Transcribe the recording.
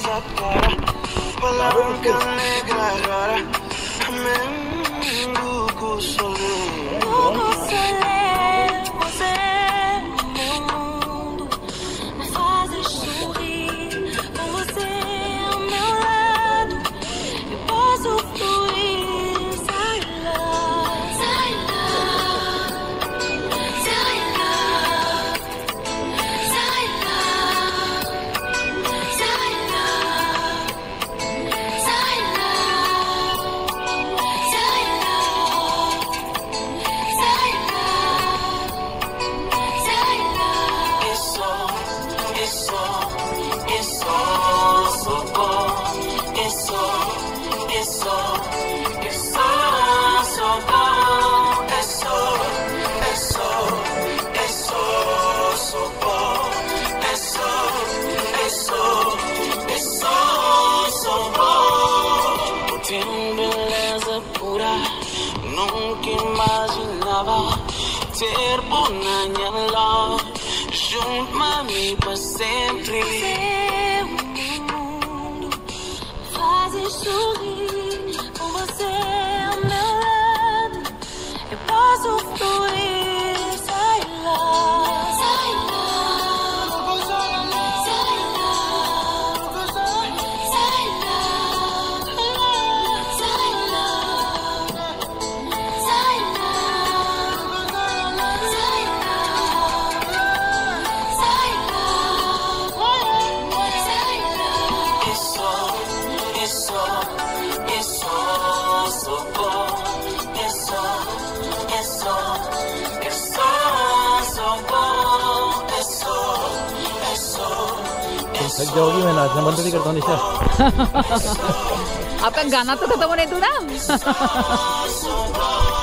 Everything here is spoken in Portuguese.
essa cara. Falaram que alegra agora. Amém, Gugu Solé. Gugu Solé, você é o meu mundo. Me fazes sorrir, com você ao meu lado. Eu posso fluir, sai lá, sai lá, sai lá, sai lá, sai lá, sai lá, sai lá, sai lá. Isso, sou bom. Sou bom. Sou bom. Tem beleza pura, nunca imaginava ter Bonanha junto a mim para sempre. Você é o meu mundo, me fazes sorrir, com você ao meu lado. Eu posso fluir, sai lá, sai lá, sai lá, sai lá, sai lá, sai lá, sai sou bom. थक जाओगी मैं नाचना बंद नहीं करता हूँ निशा। आपका गाना तो खत्म होने दो ना।